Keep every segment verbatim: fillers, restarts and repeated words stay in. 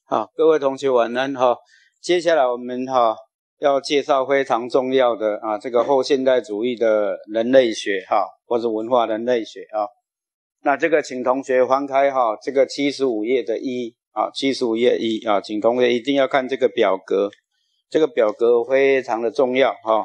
好，各位同学晚安哈。接下来我们哈要介绍非常重要的啊这个后现代主义的人类学哈，或者文化人类学啊。那这个请同学翻开哈这个七十五页的一啊七十五页一啊，请同学一定要看这个表格，这个表格非常的重要哈。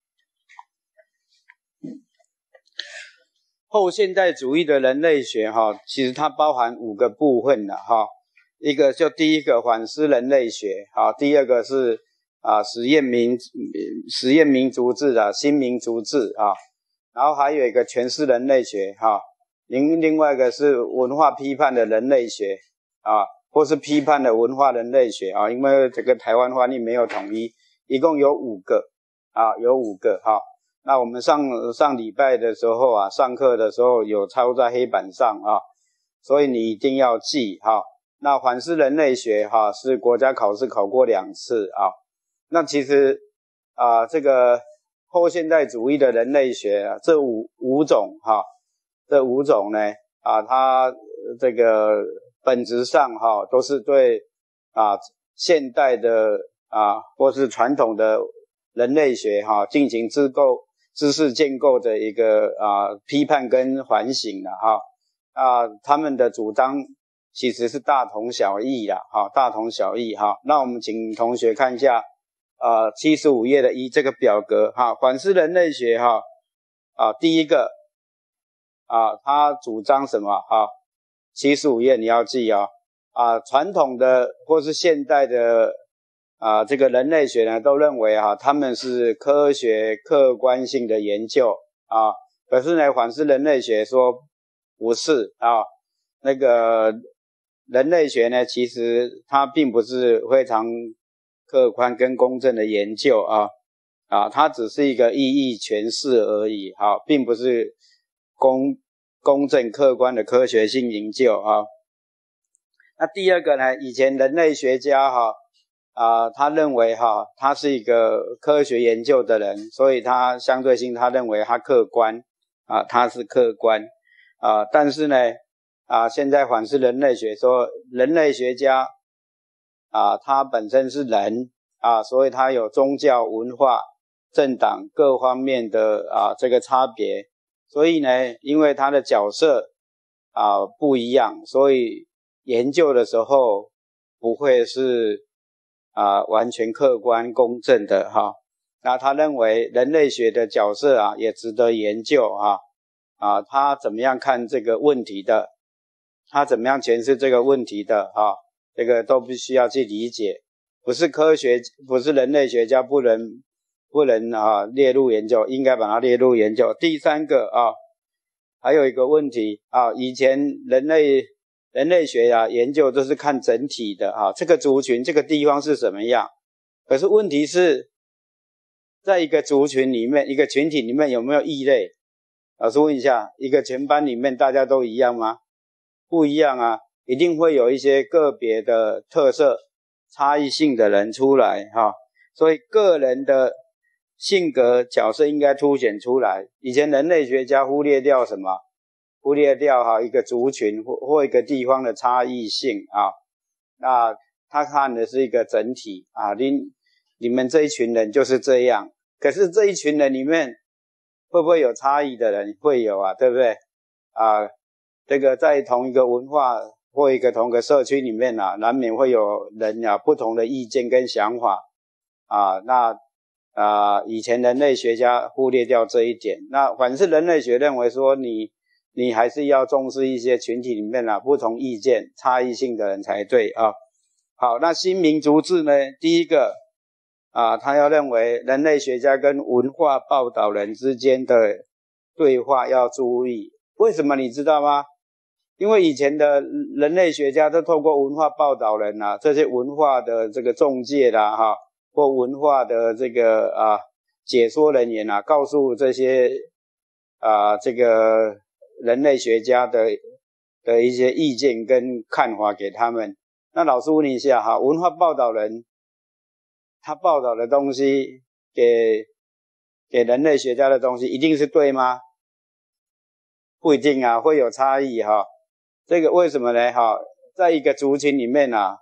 后现代主义的人类学哈，其实它包含五个部分的哈。一个就第一个反思人类学，好，第二个是啊实验民实验民族志啊新民族志啊，然后还有一个诠释人类学哈，另另外一个是文化批判的人类学啊，或是批判的文化人类学啊，因为这个台湾翻译没有统一，一共有五个啊，有五个哈。那我们上上礼拜的时候啊，上课的时候有抄在黑板上啊，所以你一定要记哈。那反思人类学哈是国家考试考过两次啊。那其实啊这个后现代主义的人类学啊，这五五种哈，这五种呢啊它这个本质上哈都是对啊现代的啊或是传统的人类学哈进行知构知识建构的一个啊批判跟反省的哈啊他们的主张其实是大同小异啦，哈，大同小异哈。那我们请同学看一下，呃，七十五页的一这个表格哈，反思人类学哈，啊，第一个啊，他主张什么哈？七十五页你要记啊，啊，传统的或是现代的啊，这个人类学呢，都认为哈，他们是科学客观性的研究啊，可是呢，反思人类学说不是啊，那个。人类学呢，其实它并不是非常客观跟公正的研究啊，啊，它只是一个意义诠释而已，哈、啊，并不是公公正客观的科学性研究啊。那第二个呢，以前人类学家哈啊，他认为哈，他是一个科学研究的人，所以他相对性他认为他客观啊，他是客观啊，但是呢。啊，现在反思人类学说，人类学家啊，他本身是人啊，所以他有宗教、文化、政党各方面的啊这个差别，所以呢，因为他的角色啊不一样，所以研究的时候不会是啊完全客观公正的哈。那他认为人类学的角色啊也值得研究啊啊，他怎么样看这个问题的？他怎么样诠释这个问题的啊？这个都必须要去理解，不是科学，不是人类学家不能不能啊列入研究，应该把它列入研究。第三个啊，还有一个问题啊，以前人类人类学啊研究都是看整体的啊，这个族群这个地方是什么样？可是问题是，在一个族群里面，一个群体里面有没有异类？老师问一下，一个全班里面大家都一样吗？不一样啊，一定会有一些个别的特色差异性的人出来哈，所以个人的性格角色应该凸显出来。以前人类学家忽略掉什么？忽略掉哈一个族群或或一个地方的差异性啊，那他看的是一个整体啊，你你们这一群人就是这样，可是这一群人里面会不会有差异的人？会有啊，对不对啊？这个在同一个文化或一个同一个社区里面啊，难免会有人啊不同的意见跟想法啊。那啊，以前人类学家忽略掉这一点。那反是人类学认为说你，你你还是要重视一些群体里面啊不同意见、差异性的人才对啊。好，那新民族志呢？第一个啊，他要认为人类学家跟文化报道人之间的对话要注意。为什么你知道吗？因为以前的人类学家都透过文化报道人啊，这些文化的这个中介啦哈，或文化的这个啊解说人员啊，告诉这些啊这个人类学家的的一些意见跟看法给他们。那老师问一下哈，文化报道人他报道的东西给给人类学家的东西一定是对吗？不一定啊，会有差异哈。这个为什么呢哈？在一个族群里面啊，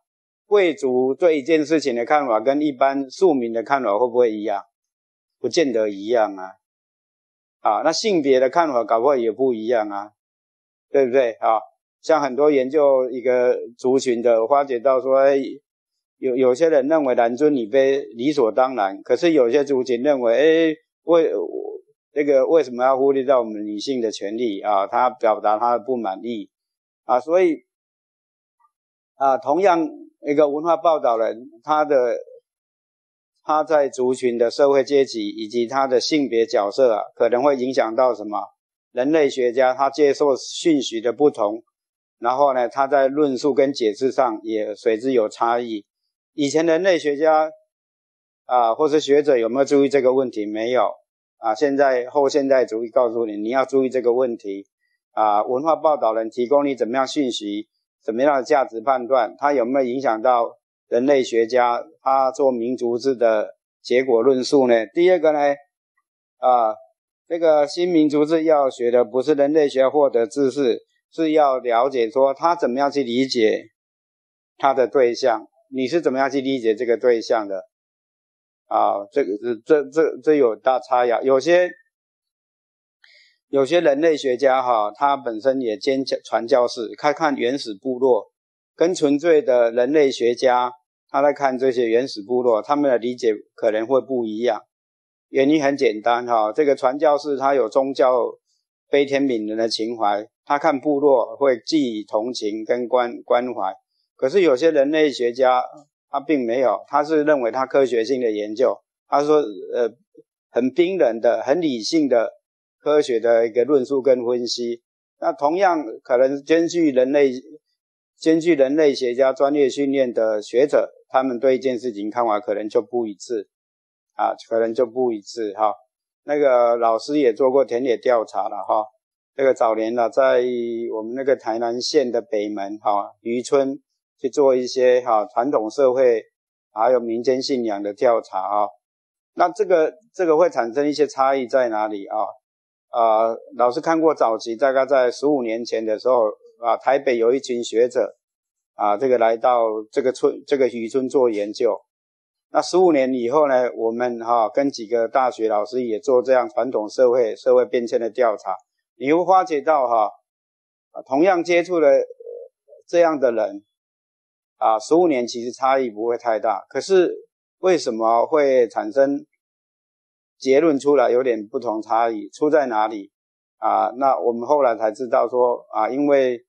贵族对一件事情的看法跟一般庶民的看法会不会一样？不见得一样啊。啊，那性别的看法搞不好也不一样啊，对不对啊？像很多研究一个族群的，发觉到说，哎，有有些人认为男尊女卑理所当然，可是有些族群认为，哎，为这个为什么要忽略到我们女性的权利啊？他表达他的不满意啊，所以啊，同样一个文化报道人，他的他在族群的社会阶级以及他的性别角色啊，可能会影响到什么？人类学家他接受讯息的不同，然后呢，他在论述跟解释上也随之有差异。以前人类学家啊，或是学者有没有注意这个问题？没有啊。现在后现代主义告诉你，你要注意这个问题啊。文化报道人提供你怎么样讯息，怎么样的价值判断，它有没有影响到人类学家他做民族志的结果论述呢？第二个呢，啊，这个新民族志要学的不是人类学获得知识，是要了解说他怎么样去理解他的对象，你是怎么样去理解这个对象的啊？这个这这这有大差异。有些有些人类学家哈，他本身也兼传教士，看看原始部落，跟纯粹的人类学家他在看这些原始部落，他们的理解可能会不一样。原因很简单哈，这个传教士他有宗教悲天悯人的情怀，他看部落会寄予同情跟关关怀。可是有些人类学家他并没有，他是认为他科学性的研究，他说呃很冰冷的、很理性的科学的一个论述跟分析。那同样可能兼具人类兼具人类学家专业训练的学者，他们对一件事情看法可能就不一致啊，可能就不一致哈。那个老师也做过田野调查了哈。这个早年呢，在我们那个台南县的北门哈渔村去做一些哈传统社会还有民间信仰的调查啊。那这个这个会产生一些差异在哪里啊？啊，老师看过早期大概在十五年前的时候啊，台北有一群学者啊，这个来到这个村这个渔村做研究。那十五年以后呢，我们哈、啊、跟几个大学老师也做这样传统社会社会变迁的调查，你会发觉到哈、啊，同样接触了这样的人啊，十五年其实差异不会太大，可是为什么会产生结论出来有点不同差异？出在哪里啊？那我们后来才知道说啊，因为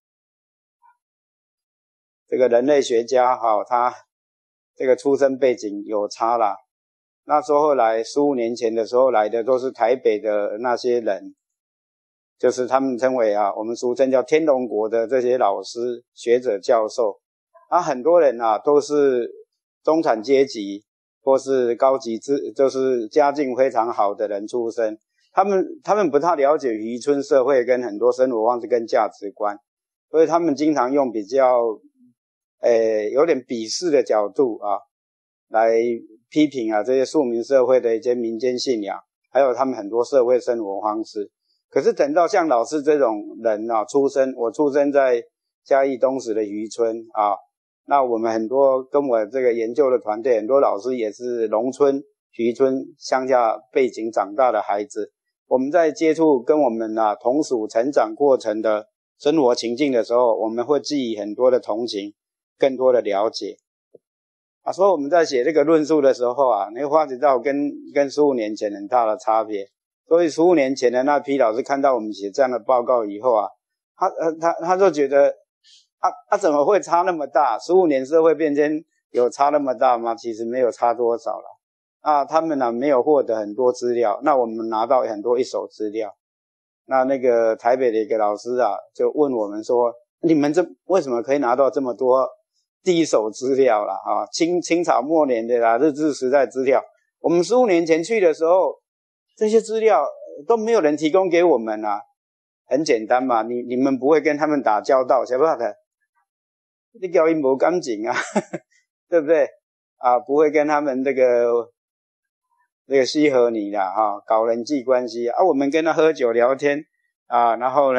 这个人类学家哈、啊，他这个出生背景有差啦。那时候后来十五年前的时候来的都是台北的那些人，就是他们称为啊，我们俗称叫天龙国的这些老师、学者、教授。啊，很多人啊都是中产阶级或是高级知，就是家境非常好的人出身。他们他们不太了解渔村社会跟很多生活方式跟价值观，所以他们经常用比较诶有点鄙视的角度啊来批评啊这些庶民社会的一些民间信仰，还有他们很多社会生活方式。可是等到像老师这种人啊出生，我出生在嘉义东石的渔村啊，那我们很多跟我这个研究的团队，很多老师也是农村、渔村、乡下背景长大的孩子。我们在接触跟我们啊同属成长过程的生活情境的时候，我们会寄予很多的同情，更多的了解啊。所以我们在写这个论述的时候啊，你会发觉到跟跟十五年前很大的差别。所以十五年前的那批老师看到我们写这样的报告以后啊，他呃他他就觉得啊啊怎么会差那么大？十五年社会变迁有差那么大吗？其实没有差多少了。啊，他们呢、啊、没有获得很多资料，那我们拿到很多一手资料。那那个台北的一个老师啊，就问我们说，你们这为什么可以拿到这么多第一手资料啦？啊，清清朝末年的啦，日治时代资料，我们十五年前去的时候，这些资料都没有人提供给我们啊。很简单嘛，你你们不会跟他们打交道，晓不晓得？你交易没感情啊，对不对？啊，不会跟他们这个这个西和你啦，哈、啊，搞人际关系啊。我们跟他喝酒聊天啊，然后呢，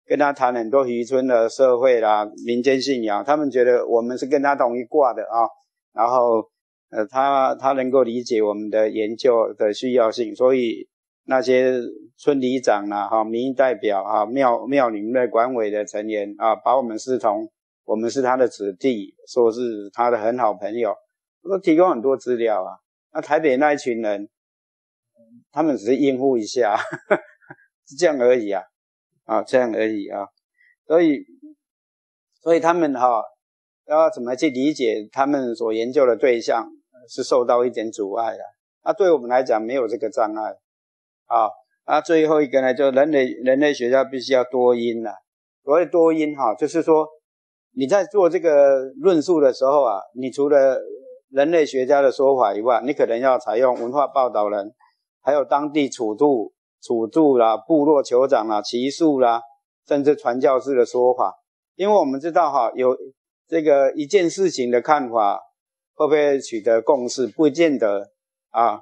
跟他谈很多渔村的社会啦、民间信仰，他们觉得我们是跟他同一挂的啊，然后呃，他他能够理解我们的研究的需要性，所以那些村里长啦、哈、民意代表啊、庙庙里面的管委的成员啊，把我们视同我们是他的子弟，说是他的很好朋友，都提供很多资料啊。那台北那一群人，他们只是应付一下，呵呵是这样而已啊，啊，这样而已啊。所以，所以他们哈、啊，要怎么去理解他们所研究的对象，是受到一点阻碍的。那对我们来讲，没有这个障碍啊。那最后一个呢，就人类人类学家必须要多因啦。所谓多因哈、啊，就是说你在做这个论述的时候啊，你除了人类学家的说法以外，你可能要采用文化报道人，还有当地处度、处度啦、部落酋长啦、骑术啦，甚至传教士的说法。因为我们知道哈，有这个一件事情的看法会不会取得共识，不见得啊。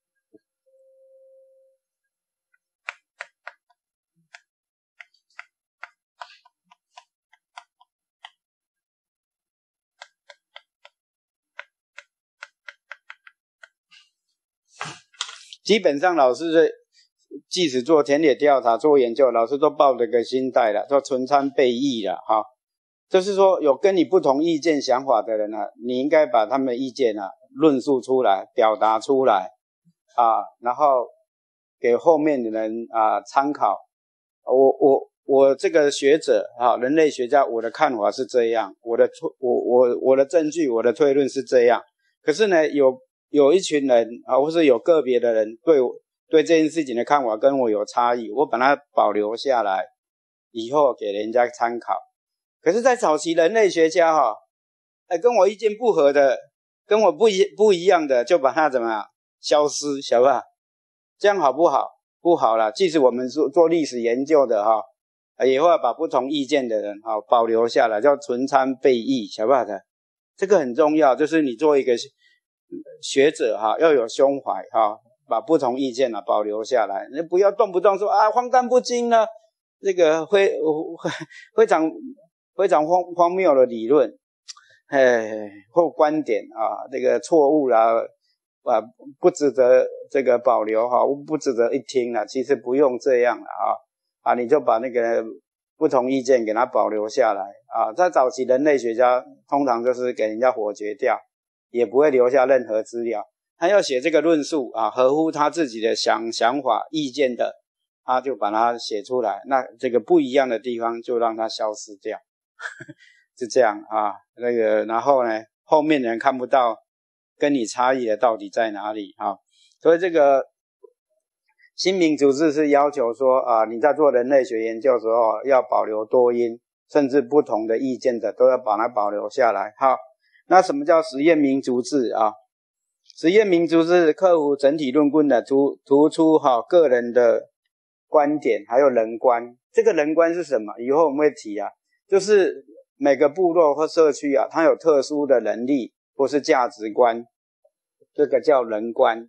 基本上老师是即使做田野调查做研究，老师都抱着个心态啦，叫存参备议啦哈，就是说有跟你不同意见想法的人啊，你应该把他们的意见啊论述出来，表达出来啊，然后给后面的人啊参考。我我我这个学者啊，人类学家，我的看法是这样，我的我我我的证据，我的推论是这样。可是呢，有有一群人啊，或是有个别的人对我对这件事情的看法跟我有差异，我把它保留下来，以后给人家参考。可是，在早期人类学家哈、哦，哎，跟我意见不合的，跟我不一不一样的，就把它怎么样消失，晓得吧？这样好不好？不好啦。即使我们做做历史研究的哈、哦，也会把不同意见的人哈、哦、保留下来，叫存参备议，晓得吧？这个很重要，就是你做一个学者哈，要有胸怀哈，把不同意见啊保留下来，你不要动不动说啊荒诞不经呢，这个非非常非常荒荒谬的理论，哎或观点啊，这个错误啦啊，不值得这个保留哈，不值得一听啦。其实不用这样了啊啊，你就把那个不同意见给它保留下来啊。在早期人类学家通常就是给人家火决掉。也不会留下任何资料，他要写这个论述啊，合乎他自己的想想法意见的，他就把它写出来。那这个不一样的地方就让它消失掉，是这样啊。那个然后呢，后面的人看不到跟你差异的到底在哪里啊？所以这个新民主制是要求说啊，你在做人类学研究的时候要保留多因，甚至不同的意见的都要把它保留下来。好。那什么叫实验民族志啊？实验民族志克服整体论棍的突突出哈个人的观点，还有人观。这个人观是什么？以后我们会提啊，就是每个部落或社区啊，它有特殊的能力或是价值观，这个叫人观。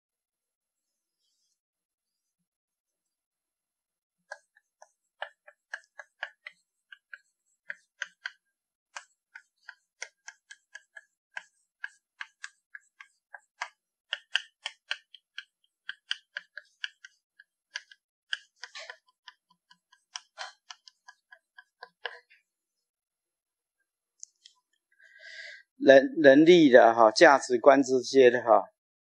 人人力的哈价值观之间的哈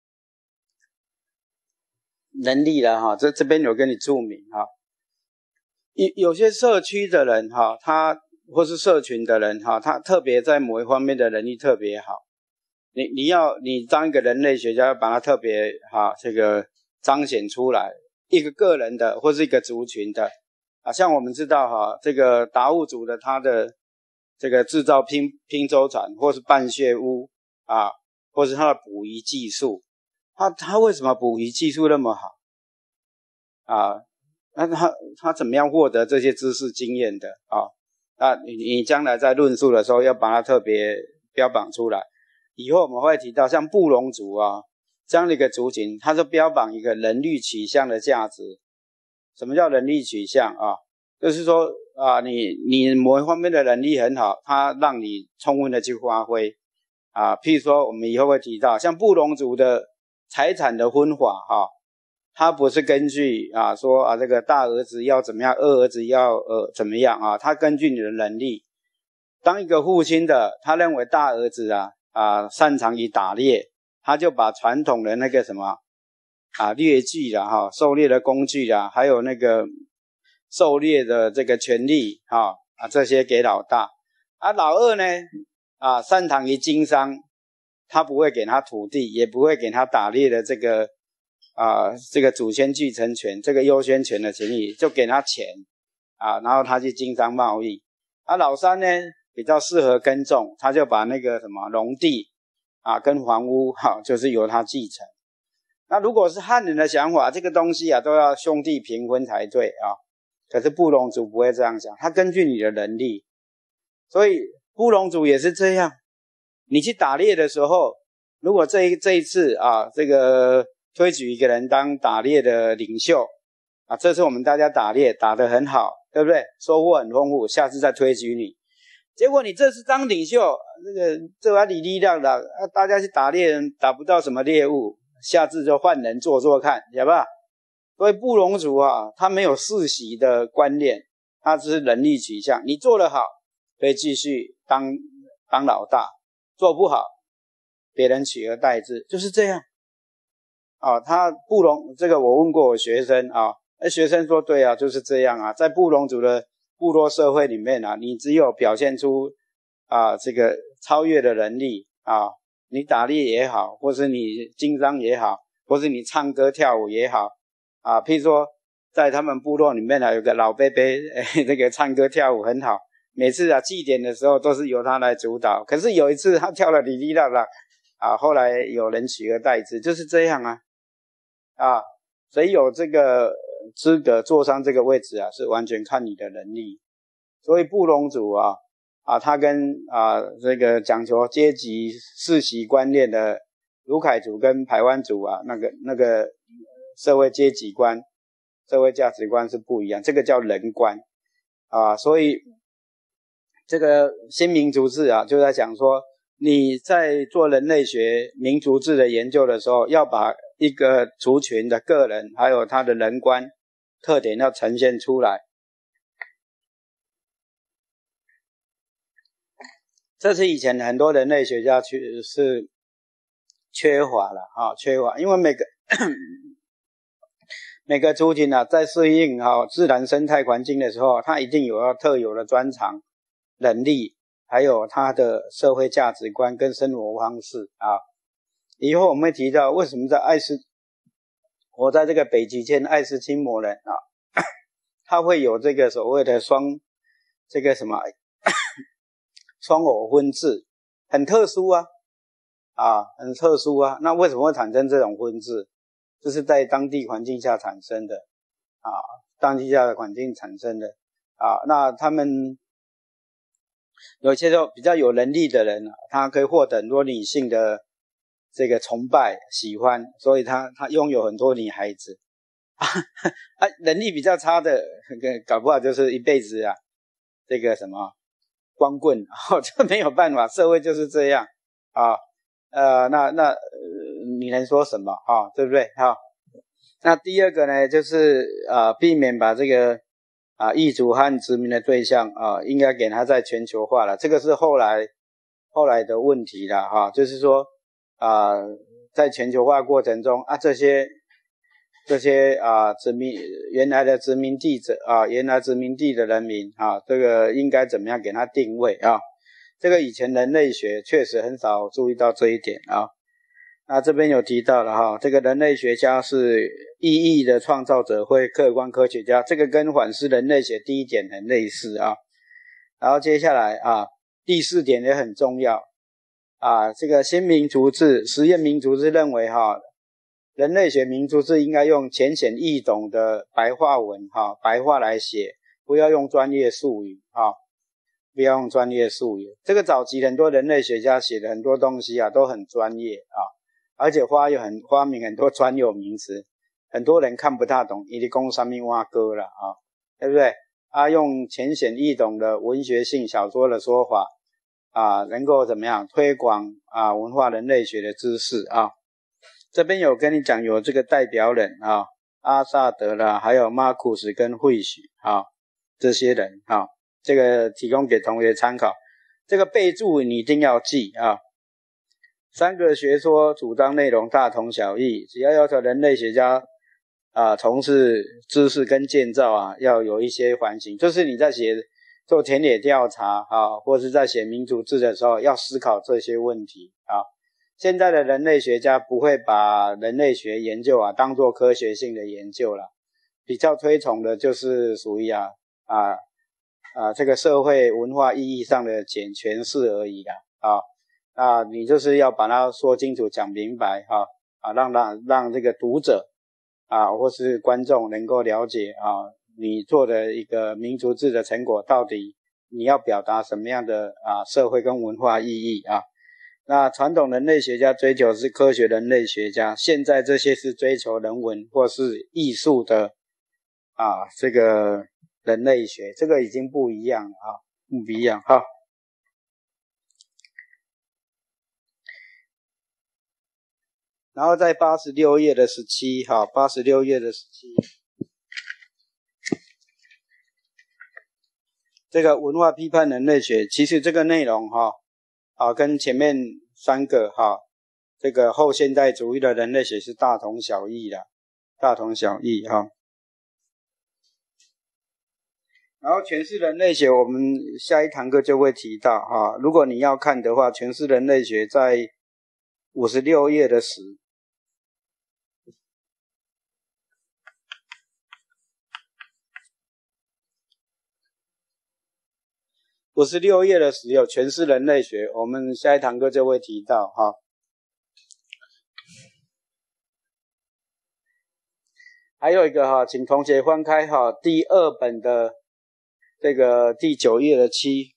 能力的哈，这这边有跟你注明哈，有有些社区的人哈，他或是社群的人哈，他特别在某一方面的能力特别好，你你要你当一个人类学家，要把它特别哈这个彰显出来，一个个人的或是一个族群的啊，像我们知道哈，这个达悟族的他的。这个制造拼拼舟船，或是半穴屋啊，或是他的捕鱼技术，他他为什么捕鱼技术那么好啊？那他他怎么样获得这些知识经验的啊？那你你将来在论述的时候要把它特别标榜出来。以后我们会提到像布农族啊这样的一个族群，它是标榜一个人力取向的价值。什么叫人力取向啊？就是说啊，你你某一方面的能力很好，它让你充分的去发挥啊。譬如说，我们以后会提到，像布农族的财产的分法哈、啊，它不是根据啊说啊这个大儿子要怎么样，二儿子要呃怎么样啊，它根据你的能力。当一个父亲的，他认为大儿子啊啊擅长于打猎，他就把传统的那个什么啊猎具啦哈，狩猎的工具啦，还有那个狩猎的这个权利哈啊这些给老大。啊老二呢啊擅长于经商，他不会给他土地，也不会给他打猎的这个啊这个祖先继承权，这个优先权的权利，就给他钱啊，然后他去经商贸易。啊老三呢比较适合耕种，他就把那个什么农地啊跟房屋哈、啊、就是由他继承。那如果是汉人的想法，这个东西啊都要兄弟平分才对啊。可是布农族不会这样想，他根据你的能力。所以布农族也是这样，你去打猎的时候，如果这一这一次啊这个推举一个人当打猎的领袖啊，这次我们大家打猎打得很好，对不对？收获很丰富，下次再推举你。结果你这次当领袖，那个这把李力量的啊，大家去打猎人打不到什么猎物，下次就换人做做看，晓得吧？所以布农族啊，他没有世袭的观念，他只是能力取向。你做得好，可以继续当当老大；做不好，别人取而代之，就是这样。啊，他布农这个我问过我学生啊，那学生说对啊，就是这样啊，在布农族的部落社会里面啊，你只有表现出啊这个超越的能力啊，你打猎也好，或是你经商也好，或是你唱歌跳舞也好啊，譬如说在他们部落里面啊，有个老伯伯，哎，这个唱歌跳舞很好，每次啊祭典的时候都是由他来主导。可是有一次他跳了哩哩啦啦啊，后来有人取而代之，就是这样啊啊，谁有这个资格坐上这个位置啊，是完全看你的能力。所以布农族啊啊，他跟啊这个讲求阶级世袭观念的鲁凯族跟排湾族啊，那个那个社会阶级观、社会价值观是不一样，这个叫人观啊。所以这个新民族志啊，就在讲说，你在做人类学民族志的研究的时候，要把一个族群的个人还有他的人观特点要呈现出来。这是以前很多人类学家去是缺乏了啊，缺乏，因为每个每个族群啊，在适应啊自然生态环境的时候，它一定有要特有的专长、能力，还有它的社会价值观跟生活方式啊。以后我们会提到为什么在爱斯，我在这个北极圈爱斯基摩人啊，他会有这个所谓的双这个什么双偶婚制，很特殊啊啊，很特殊啊。那为什么会产生这种婚制？这是在当地环境下产生的啊，当地下的环境产生的啊。那他们有些就比较有能力的人啊，他可以获得很多女性的这个崇拜、喜欢，所以他他拥有很多女孩子啊。啊，能力比较差的，搞不好就是一辈子啊，这个什么光棍，哦，这没有办法，社会就是这样啊。呃，那那、呃、你能说什么啊？对不对？好，那第二个呢，就是啊、呃，避免把这个啊异族和殖民的对象啊，应该给它在全球化了。这个是后来后来的问题了哈、啊，就是说啊、呃，在全球化过程中啊，这些这些啊殖民原来的殖民地者啊，原来殖民地的人民啊，这个应该怎么样给它定位啊？这个以前人类学确实很少注意到这一点啊。那这边有提到了哈，这个人类学家是意义的创造者，会客观科学家，这个跟反思人类学第一点很类似啊。然后接下来啊，第四点也很重要啊，这个新民族志、实验民族志认为哈，人类学民族志应该用浅显易懂的白话文哈，白话来写，不要用专业术语啊。不要用专业术语，这个早期很多人类学家写的很多东西啊，都很专业啊，而且发有很发明很多专有名词，很多人看不大懂，一直讲什么蛙哥了啊，对不对？ 啊，用浅显易懂的文学性小说的说法啊，能够怎么样推广啊文化人类学的知识啊。这边有跟你讲有这个代表人啊，阿萨德啦，还有马库斯跟惠许啊，这些人啊，这个提供给同学参考。这个备注你一定要记啊。三个学说主张内容大同小异，只要要求人类学家啊从事知识跟建造啊，要有一些反省，就是你在写做田野调查啊，或是在写民族志的时候，要思考这些问题啊。现在的人类学家不会把人类学研究啊当作科学性的研究了，比较推崇的就是属于啊啊啊这个社会文化意义上的简诠释而已啦啊。啊，你就是要把它说清楚、讲明白哈啊，让让让这个读者啊或是观众能够了解啊，你做的一个民族志的成果到底你要表达什么样的啊社会跟文化意义啊。那传统人类学家追求是科学人类学家，现在这些是追求人文或是艺术的啊这个人类学，这个已经不一样了啊，不一样哈。然后在八十六页的十七哈，八十六页的十七，这个文化批判人类学，其实这个内容哈啊跟前面三个哈这个后现代主义的人类学是大同小异的，大同小异哈。然后诠释人类学，我们下一堂课就会提到哈，如果你要看的话，诠释人类学在五十六页的十。五十六页的十有诠释人类学，我们下一堂课就会提到哈。还有一个哈，请同学翻开哈第二本的这个第九页的七。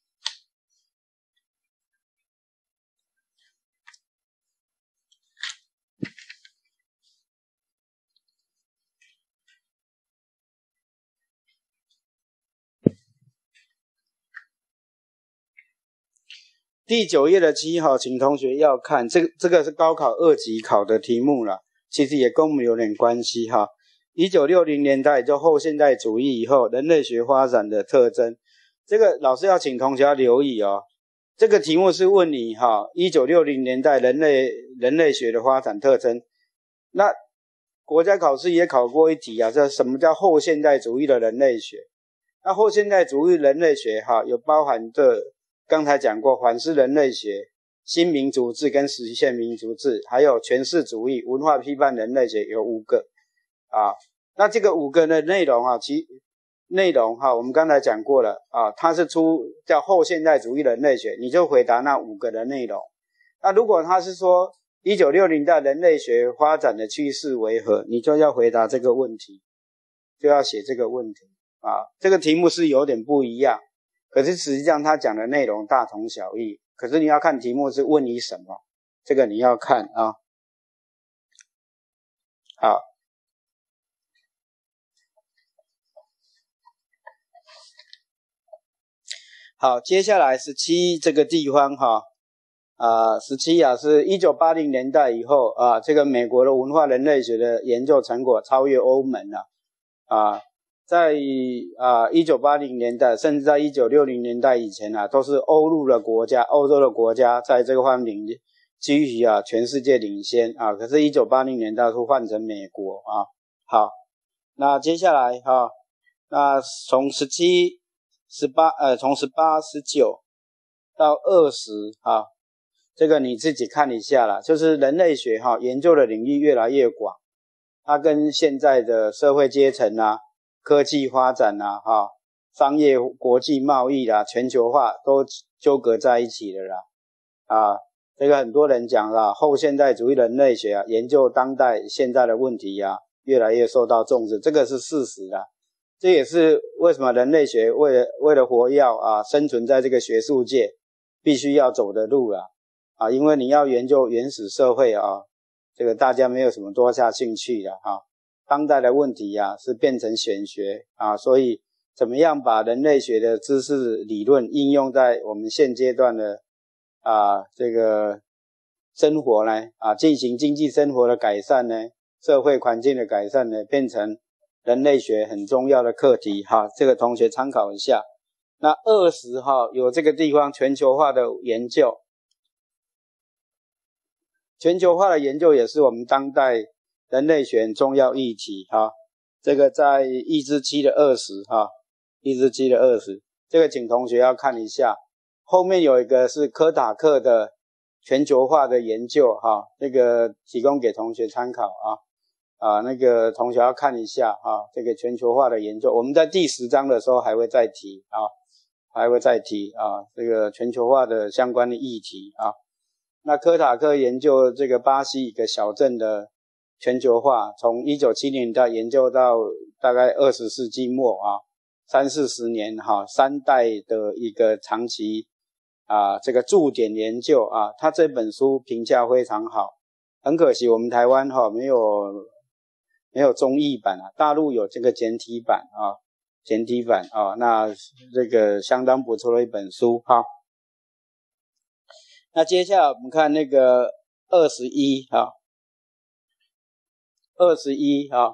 第九页的七号，请同学要看，这个这个是高考二级考的题目啦，其实也跟我们有点关系哈。一九六零年代就后现代主义以后，人类学发展的特征，这个老师要请同学要留意哦。这个题目是问你哈，一九六零年代人类人类学的发展特征。那国家考试也考过一题啊，这什么叫后现代主义的人类学？那后现代主义人类学哈，有包含这刚才讲过反思人类学、新民族志跟实现民族志，还有诠释主义、文化批判人类学，有五个啊。那这个五个的内容啊，其内容哈，我们刚才讲过了啊，它是出叫后现代主义人类学，你就回答那五个的内容。那如果他是说一九六零代人类学发展的趋势为何，你就要回答这个问题，就要写这个问题啊。这个题目是有点不一样。可是实际上他讲的内容大同小异，可是你要看题目是问你什么，这个你要看啊。好，好，接下来十七这个地方哈，啊，十七啊是一九八零年代以后啊，这个美国的文化人类学的研究成果超越欧盟了啊。在啊一九八零年代，甚至在一九六零年代以前啊，都是欧陆的国家、欧洲的国家在这个方面居于啊全世界领先啊。可是，一九八零年代会换成美国啊。好，那接下来哈、啊，那从十七、十八呃，从十八、十九到二十啊，这个你自己看一下啦。就是人类学哈、啊、研究的领域越来越广，它跟现在的社会阶层啊。科技发展啊，哈，商业国际贸易啦，全球化都纠葛在一起了啦，啊，这个很多人讲啦，后现代主义人类学啊，研究当代现在的问题啊，越来越受到重视，这个是事实啦。这也是为什么人类学为了为了活跃啊，生存在这个学术界，必须要走的路啦，啊，因为你要研究原始社会啊，这个大家没有什么多下兴趣的哈。当代的问题啊是变成显学啊，所以怎么样把人类学的知识理论应用在我们现阶段的啊这个生活呢？啊，进行经济生活的改善呢，社会环境的改善呢，变成人类学很重要的课题哈。这个同学参考一下。那二十哈有这个地方全球化的研究，全球化的研究也是我们当代人类学很重要议题哈。这个在一至七的二十哈，一至七的二十，这个请同学要看一下。后面有一个是科塔克的全球化的研究哈，这个提供给同学参考啊啊，那个同学要看一下啊，这个全球化的研究，我们在第十章的时候还会再提啊，还会再提啊，这个全球化的相关的议题啊。那科塔克研究这个巴西一个小镇的全球化，从一九七零年代研究到大概二十世纪末啊，三四十年哈，三代的一个长期啊这个驻点研究啊，他这本书评价非常好，很可惜我们台湾哈没有没有中译版啊，大陆有这个简体版啊，简体版啊，那这个相当不错的一本书哈。那接下来我们看那个二十一哈。二十一哈，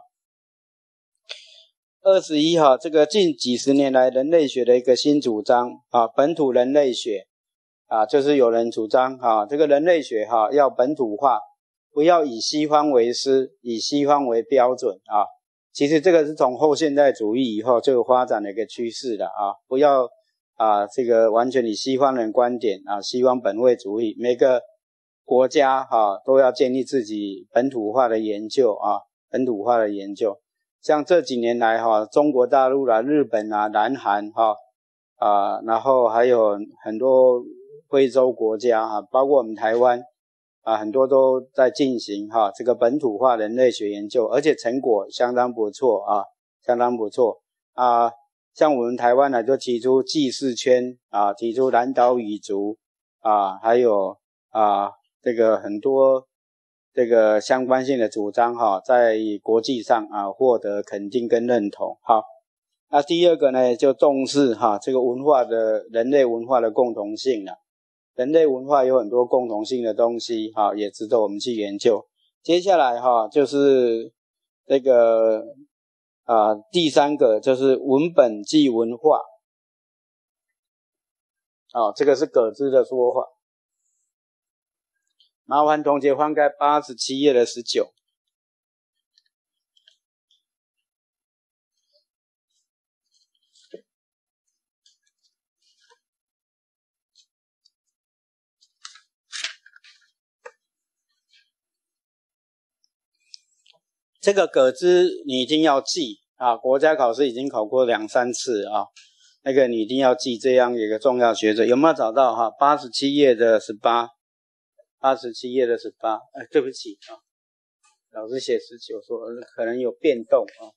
二十一哈，这个近几十年来人类学的一个新主张啊，本土人类学啊，就是有人主张哈，这个人类学哈要本土化，不要以西方为师，以西方为标准啊。其实这个是从后现代主义以后就有发展的一个趋势了啊，不要啊这个完全以西方人观点啊，西方本位主义，每个国家哈、啊、都要建立自己本土化的研究啊，本土化的研究。像这几年来哈、啊，中国大陆啦、日本啊、南韩哈 啊, 啊，然后还有很多非洲国家啊，包括我们台湾啊，很多都在进行哈、啊、这个本土化人类学研究，而且成果相当不错啊，相当不错啊。像我们台湾呢，就提出记事圈啊，提出南岛语族啊，还有啊。这个很多这个相关性的主张哈，在国际上啊获得肯定跟认同哈。那第二个呢，就重视哈这个文化的人类文化的共同性了。人类文化有很多共同性的东西哈，也值得我们去研究。接下来哈就是这个啊第三个就是文本即文化。啊，这个是葛兹的说法。麻烦同学翻开八十七页的十九。这个葛兹你一定要记啊，国家考试已经考过两三次啊，那个你一定要记这样一个重要学者。有没有找到哈？八十七页的十八。八十七页的十八，哎，对不起啊，老师写十九，说可能有变动啊。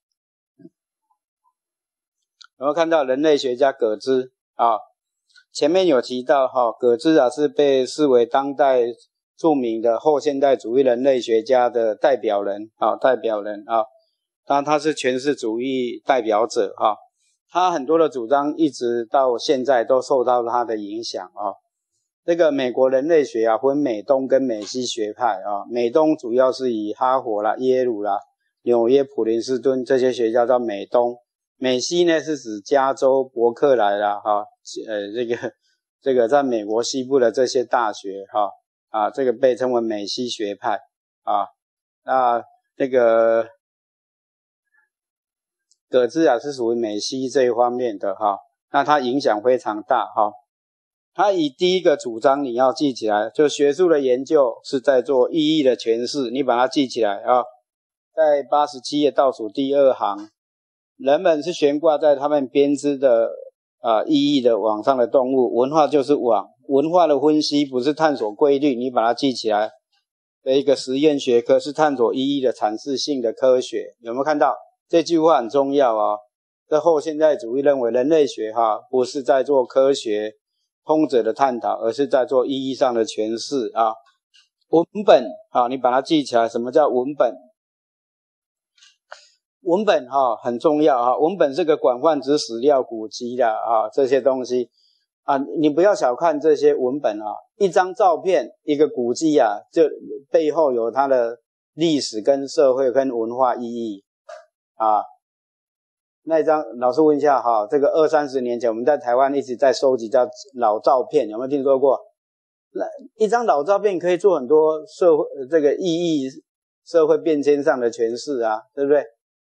有没有看到人类学家葛兹啊？前面有提到哈，葛兹啊是被视为当代著名的后现代主义人类学家的代表人啊，代表人啊，他他是诠释主义代表者哈，他很多的主张一直到现在都受到他的影响啊。这个美国人类学啊，分美东跟美西学派啊。美东主要是以哈佛啦、耶鲁啦、纽约、普林斯顿这些学校叫美东。美西呢是指加州、伯克莱啦，哈、啊，呃，这个这个在美国西部的这些大学哈 啊, 啊，这个被称为美西学派啊。那这个葛兹啊是属于美西这一方面的哈、啊，那它影响非常大哈。啊他以第一个主张你要记起来，就学术的研究是在做意义的诠释，你把它记起来啊。在八十七页倒数第二行，人们是悬挂在他们编织的啊意义的网上的动物，文化就是网，文化的分析不是探索规律，你把它记起来的一个实验学科，是探索意义的阐释性的科学。有没有看到这句话很重要啊？这后现代主义认为人类学哈、啊、不是在做科学通则的探讨，而是在做意义上的诠释啊。文本啊，你把它记起来，什么叫文本？ 文本哈、哦、很重要哈、哦，文本是个广泛之史料古籍的啊、哦，这些东西啊，你不要小看这些文本啊，一张照片一个古迹啊，就背后有它的历史跟社会跟文化意义啊。那一张老师问一下哈，这个二三十年前我们在台湾一直在收集叫老照片，有没有听说过？那一张老照片可以做很多社会这个意义、社会变迁上的诠释啊，对不对？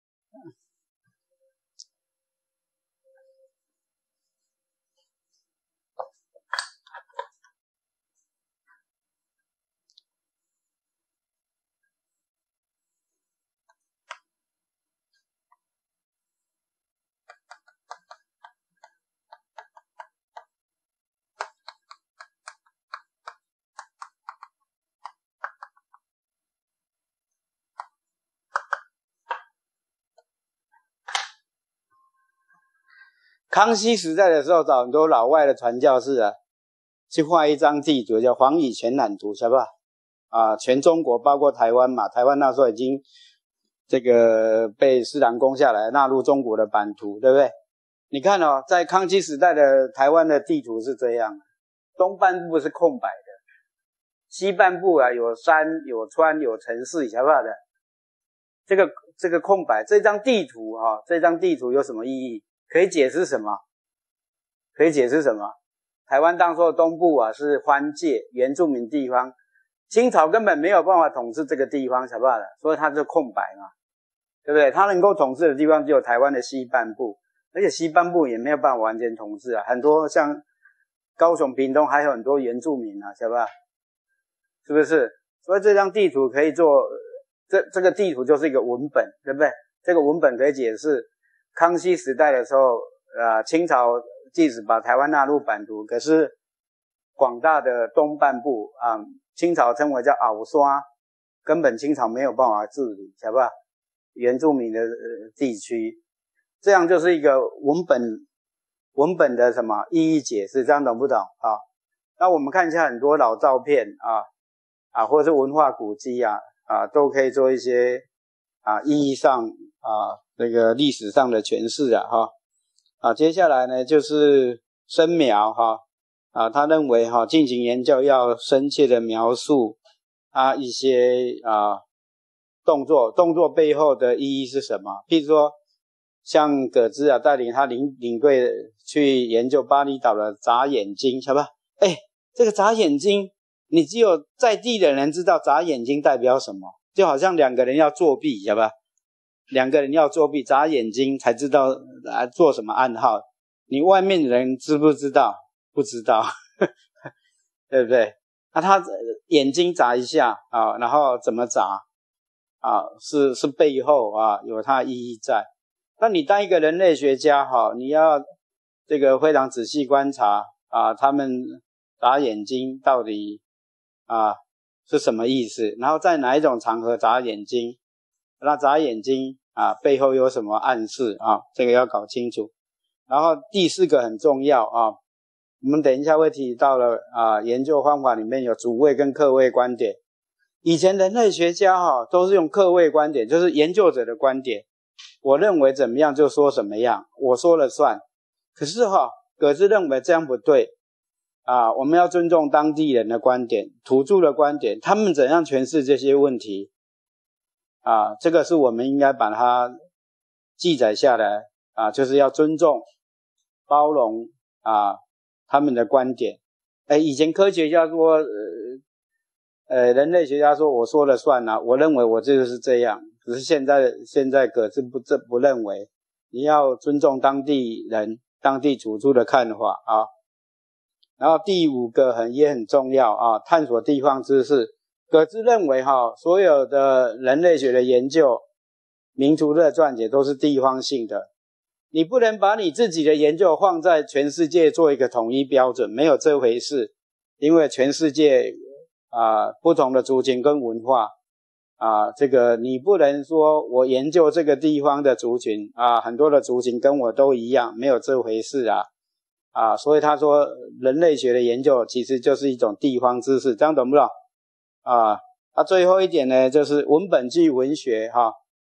康熙时代的时候，找很多老外的传教士啊，去画一张地图，叫黄乙全览图，晓得吧？啊，全中国包括台湾嘛，台湾那时候已经这个被施琅攻下来，纳入中国的版图，对不对？你看哦，在康熙时代的台湾的地图是这样，东半部是空白的，西半部啊有山有川有城市，晓得吧的？这个这个空白，这张地图啊，这张地图有什么意义？可以解释什么？可以解释什么？台湾当初的东部啊是藩界原住民地方，清朝根本没有办法统治这个地方，晓得吧的？所以它就空白嘛，对不对？它能够统治的地方只有台湾的西半部，而且西半部也没有办法完全统治啊，很多像高雄、屏东还有很多原住民啊，晓得吧？是不是？所以这张地图可以做，这这个地图就是一个文本，对不对？这个文本可以解释康熙时代的时候，呃，清朝即使把台湾纳入版图，可是广大的东半部啊、呃，清朝称为叫鳌刷，根本清朝没有办法治理，晓得吧？原住民的、呃、地区，这样就是一个文本文本的什么意义解释，这样懂不懂啊？那我们看一下很多老照片啊啊，或者是文化古迹啊啊，都可以做一些啊意义上啊这个历史上的诠释啊哈啊。接下来呢就是生描哈啊，他认为哈进行研究要深切的描述啊一些啊动作，动作背后的意义是什么？譬如说像葛兹啊带领他领领队去研究巴厘岛的眨眼睛，晓得吧？哎，这个眨眼睛，你只有在地的人知道眨眼睛代表什么，就好像两个人要作弊，晓得吧？两个人要作弊，眨眼睛才知道啊做什么暗号。你外面的人知不知道？不知道，对不对？那、啊、他眼睛眨一下啊，然后怎么眨啊？是是背后啊有它的意义在。那你当一个人类学家哈，你要这个非常仔细观察啊，他们眨眼睛到底啊是什么意思？然后在哪一种场合眨眼睛？那眨眼睛啊背后有什么暗示啊？这个要搞清楚。然后第四个很重要啊，我们等一下会提到了啊，研究方法里面有主谓跟客谓观点。以前人类学家哈都是用客谓观点，就是研究者的观点。我认为怎么样就说什么样，我说了算。可是哈，葛兹认为这样不对啊，我们要尊重当地人的观点、土著的观点，他们怎样诠释这些问题啊？这个是我们应该把它记载下来啊，就是要尊重、包容啊他们的观点。哎，以前科学家说，呃，呃，人类学家说我说了算啊，我认为我这就是这样。可是现在现在葛兹不这不认为，你要尊重当地人、当地土著的看法啊。然后第五个很也很重要啊，探索地方知识。葛兹认为哈，所有的人类学的研究、民族的撰写都是地方性的，你不能把你自己的研究放在全世界做一个统一标准，没有这回事。因为全世界啊不同的族群跟文化啊，这个你不能说我研究这个地方的族群啊，很多的族群跟我都一样，没有这回事啊啊，所以他说人类学的研究其实就是一种地方知识，这样懂不懂啊？啊，最后一点呢，就是文本即文学哈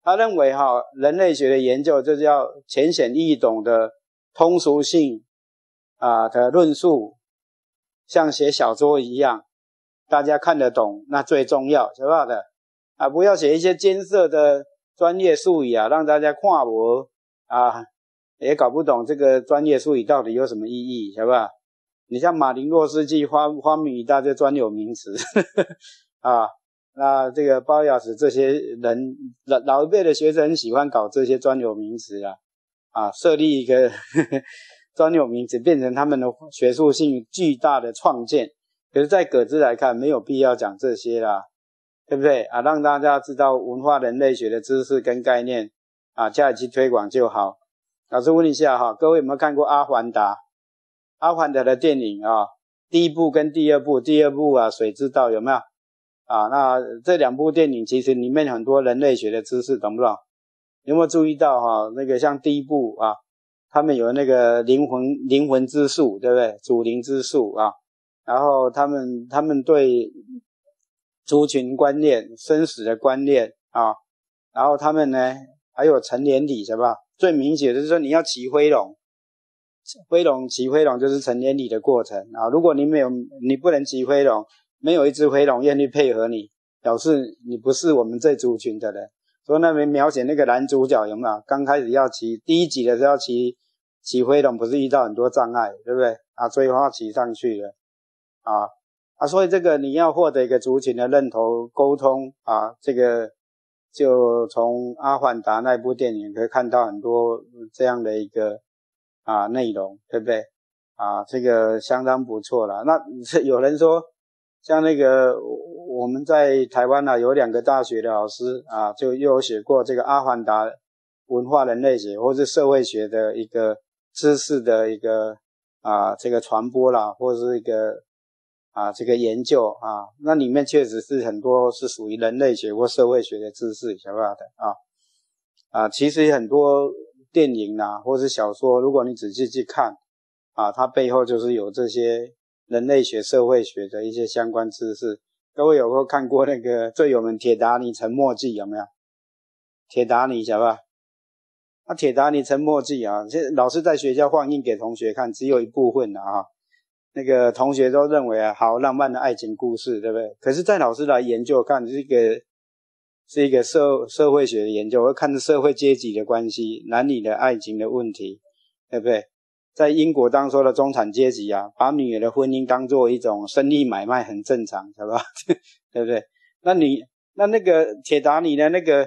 他认为哈，人类学的研究就是要浅显易懂的通俗性啊的论述，像写小说一样，大家看得懂，那最重要，晓得的啊，不要写一些艰涩的专业术语啊，让大家看无啊，也搞不懂这个专业术语到底有什么意义，晓得吧？你像马林诺斯基发发明一大堆专有名词啊，那这个包雅史这些人老老一辈的学生很喜欢搞这些专有名词啊，啊，设立一个呵呵专有名词，变成他们的学术性巨大的创建。可是在葛兹来看，没有必要讲这些啦，对不对啊？让大家知道文化人类学的知识跟概念啊，加以去推广就好。老师问一下哈，各位有没有看过《阿凡达》？阿凡达的电影啊，第一部跟第二部，第二部啊，水之道有没有？啊，那这两部电影其实里面很多人类学的知识，懂不懂？有没有注意到哈、啊？那个像第一部啊，他们有那个灵魂灵魂之术，对不对？主灵之术啊，然后他们他们对族群观念、生死的观念啊，然后他们呢还有成年礼，是吧？最明显的就是说你要骑灰龙。灰龙骑灰龙就是成年礼的过程啊！如果你没有，你不能骑灰龙，没有一只灰龙愿意配合你，表示你不是我们这族群的人。所以那边描写那个男主角有没有？刚开始要骑第一集的时候要骑骑灰龙，不是遇到很多障碍，对不对？啊，最后要骑上去了啊啊！所以这个你要获得一个族群的认同沟通啊，这个就从阿凡达那部电影可以看到很多这样的一个。啊，内容对不对？啊，这个相当不错啦。那有人说，像那个我们在台湾啊，有两个大学的老师啊，就又有写过这个阿凡达文化人类学或是社会学的一个知识的一个啊这个传播啦，或是一个啊这个研究啊，那里面确实是很多是属于人类学或社会学的知识，晓得的啊啊，其实很多。电影啊，或是小说，如果你仔细去看啊，它背后就是有这些人类学、社会学的一些相关知识。各位有没有看过那个最有名《铁达尼沉没记》有没有？铁达尼晓得吧？那《铁达尼沉没记》啊，现在老师在学校放映给同学看，只有一部分啊，那个同学都认为啊，好浪漫的爱情故事，对不对？可是在老师来研究看，这个。是一个社社会学的研究，会看社会阶级的关系、男女的爱情的问题，对不对？在英国当时的中产阶级啊，把女儿的婚姻当作一种生意买卖，很正常，是吧？对不对？那你那那个铁达尼的那个，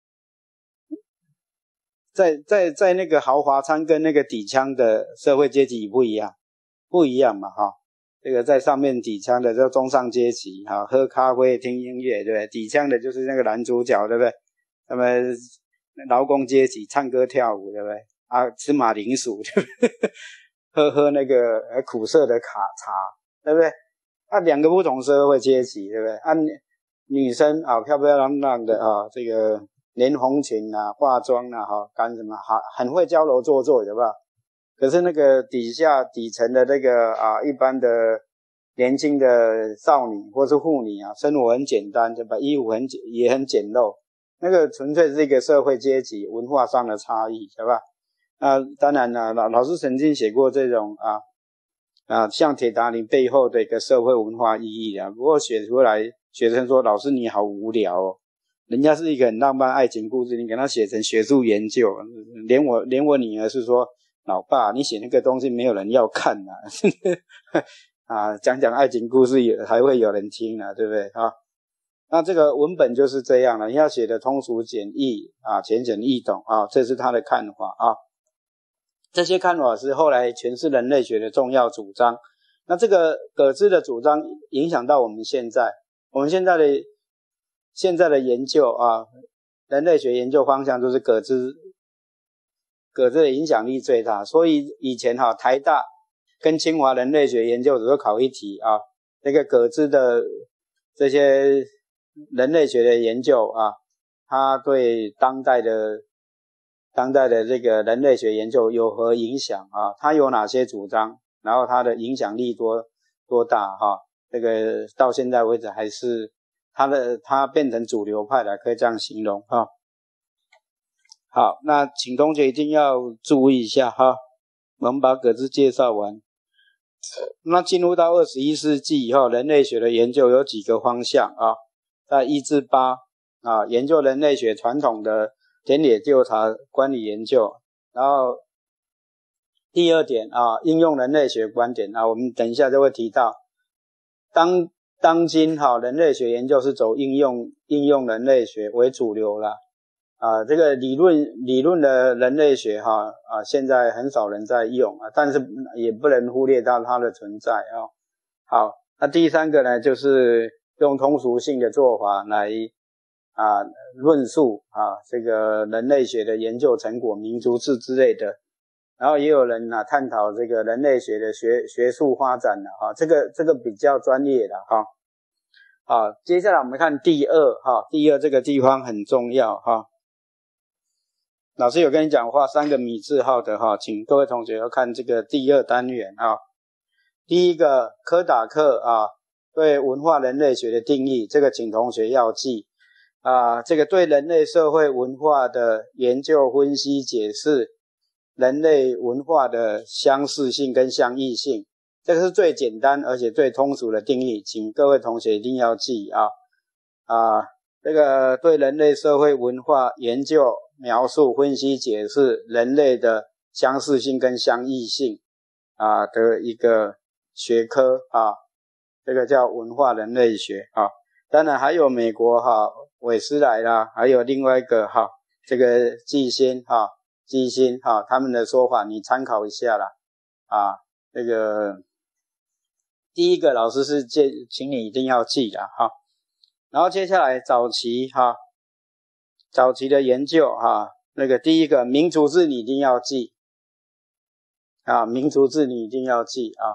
在在在那个豪华舱跟那个底舱的社会阶级不一样，不一样嘛，哈。这个在上面底舱的叫中上阶级，哈，喝咖啡听音乐，对不对？底舱的就是那个男主角，对不对？那么劳工阶级唱歌跳舞，对不对？啊，吃马铃薯，对不对？喝喝那个苦涩的卡茶，对不对？啊，两个不同社会阶级，对不对？啊，女生啊，漂漂亮亮的啊，这个连红裙啊，化妆啊，哈，干什么？好，很会娇柔做作，对吧？可是那个底下底层的那个啊，一般的年轻的少女或是妇女啊，生活很简单，对吧？衣服很简也很简陋，那个纯粹是一个社会阶级文化上的差异，对吧？那当然了，老老师曾经写过这种啊啊，像铁达尼背后的一个社会文化意义啊。不过写出来，学生说老师你好无聊哦，人家是一个很浪漫爱情故事，你给他写成学术研究，连我连我女儿是说。老爸，你写那个东西没有人要看啊，啊，讲讲爱情故事也还会有人听啊，对不对啊？那这个文本就是这样了，你要写的通俗简易啊，浅显易懂啊，这是他的看法啊。这些看法是后来诠释人类学的重要主张。那这个葛兹的主张影响到我们现在，我们现在的现在的研究啊，人类学研究方向就是葛兹。葛兹的影响力最大，所以以前哈、啊、台大跟清华人类学研究所考一题啊，那个葛兹的这些人类学的研究啊，他对当代的当代的这个人类学研究有何影响啊？他有哪些主张？然后他的影响力多多大哈、啊？这个到现在为止还是他的他变成主流派了，可以这样形容哈。 好，那请同学一定要注意一下哈，我们把各自介绍完。那进入到二十一世纪以后，人类学的研究有几个方向啊，在一至八啊，研究人类学传统的田野调查管理研究，然后第二点啊，应用人类学观点啊，我们等一下就会提到，当当今哈、啊、人类学研究是走应用应用人类学为主流啦。啊，这个理论理论的人类学哈啊，现在很少人在用啊，但是也不能忽略到它的存在啊。好，那第三个呢，就是用通俗性的做法来啊论述啊这个人类学的研究成果、民族志之类的。然后也有人啊探讨这个人类学的学学术发展了哈、啊，这个这个比较专业的哈。好，接下来我们看第二哈，第二这个地方很重要哈。老师有跟你讲画三个米字号的哈，请各位同学要看这个第二单元啊。第一个柯达克啊对文化人类学的定义，这个请同学要记啊。这个对人类社会文化的研究、分析、解释人类文化的相似性跟相异性，这个是最简单而且最通俗的定义，请各位同学一定要记啊啊。这个对人类社会文化研究、描述、分析、解释人类的相似性跟相异性啊的一个学科啊，这个叫文化人类学啊。当然还有美国哈韦斯莱啦，还有另外一个哈这个季辛哈季辛哈他们的说法你参考一下啦啊。这个第一个老师是建请你一定要记啦哈。然后接下来早期哈，早期的研究哈，那个第一个民族志你一定要记啊，民族志你一定要记啊。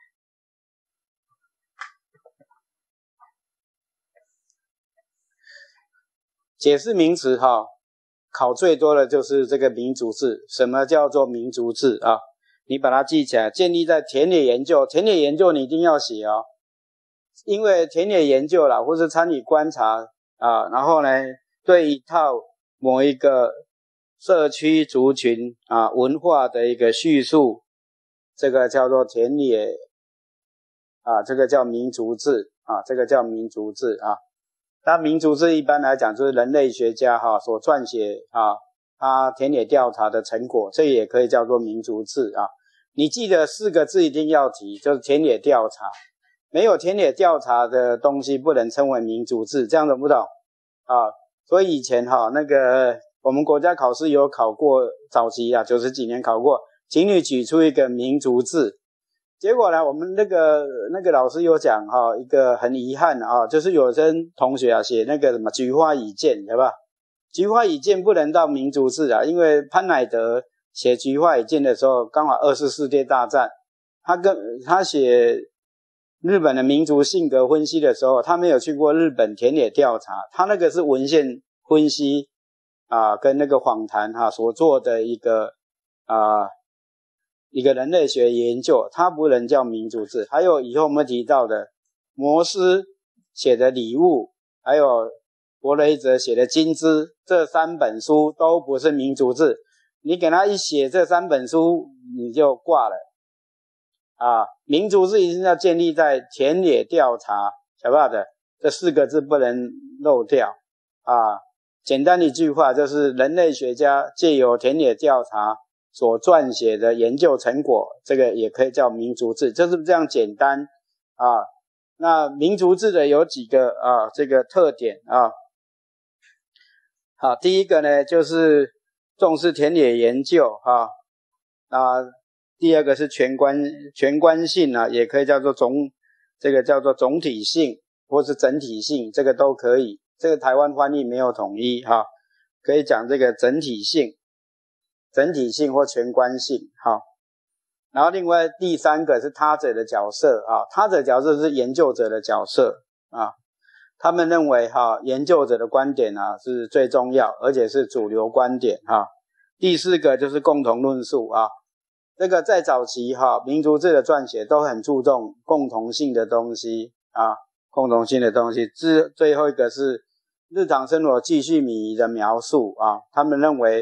解释名词哈，考最多的就是这个民族志。什么叫做民族志啊？你把它记起来，建立在田野研究，田野研究你一定要写哦。因为田野研究啦，或是参与观察啊，然后呢，对一套某一个社区族群啊文化的一个叙述，这个叫做田野啊，这个叫民族志啊，这个叫民族志啊。那民族志一般来讲就是人类学家哈、啊、所撰写啊，他田野调查的成果，这也可以叫做民族志啊。你记得四个字一定要提，就是田野调查。没有田野调查的东西不能称为民族志，这样懂不懂啊？所以以前哈、啊、那个我们国家考试有考过，早期啊九十几年考过，请你举出一个民族志。结果呢，我们那个那个老师有讲哈、啊，一个很遗憾啊，就是有些同学啊写那个什么菊花已见，对吧？菊花已见不能到民族志啊，因为潘乃德写菊花已见的时候，刚好二次世界大战，他跟他写日本的民族性格分析的时候，他没有去过日本田野调查，他那个是文献分析啊，跟那个访谈哈、啊、所做的一个啊一个人类学研究，它不能叫民族志。还有以后我们提到的摩斯写的礼物，还有伯雷泽写的金枝，这三本书都不是民族志。你给他一写这三本书，你就挂了。啊，民族志一定要建立在田野调查，晓不晓得？这四个字不能漏掉啊。简单一句话就是人类学家借由田野调查所撰写的研究成果，这个也可以叫民族志，就是这样简单啊。那民族志的有几个啊这个特点啊。好，第一个呢就是重视田野研究啊啊。第二个是全观全观性啊，也可以叫做总这个叫做总体性或是整体性，这个都可以。这个台湾翻译没有统一哈、啊，可以讲这个整体性、整体性或全观性哈、啊。然后另外第三个是他者的角色啊，他者角色是研究者的角色啊。他们认为哈、啊，研究者的观点啊是最重要，而且是主流观点哈、啊。第四个就是共同论述啊。这个在早期哈，民族志的撰写都很注重共同性的东西啊，共同性的东西。最最后一个是日常生活记叙米仪的描述啊，他们认为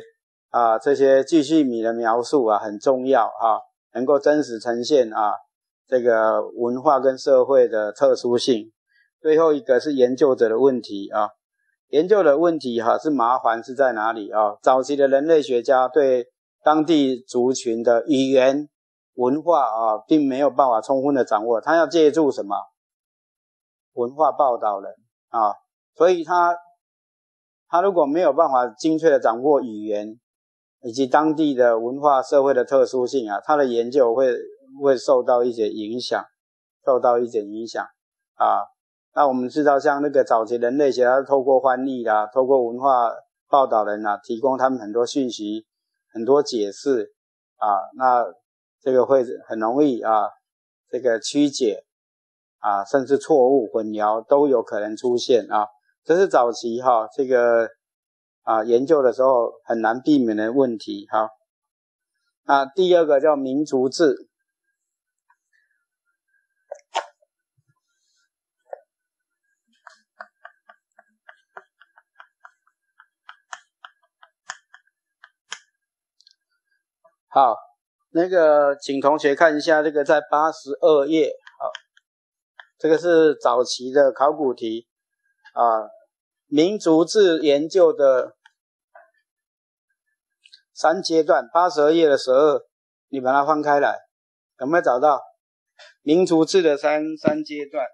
啊这些记叙米的描述啊很重要啊，能够真实呈现啊这个文化跟社会的特殊性。最后一个是研究者的问题啊，研究的问题哈、啊、是麻烦是在哪里啊？早期的人类学家对当地族群的语言文化啊并没有办法充分的掌握，他要借助什么？文化报道人啊，所以他他如果没有办法精确的掌握语言以及当地的文化社会的特殊性啊，他的研究会会受到一些影响，受到一些影响啊。那我们知道像那个早期人类学家透过翻译啦，透过文化报道人啊，提供他们很多讯息，很多解释啊，那这个会很容易啊这个曲解啊，甚至错误混淆都有可能出现啊，这是早期哈、啊、这个啊研究的时候很难避免的问题哈。那第二个叫民族志。好，那个请同学看一下这个在八十二页，好，这个是早期的考古题啊，民族志研究的三阶段，八十二页的十二，你把它翻开来，有没有找到民族志的三三阶段？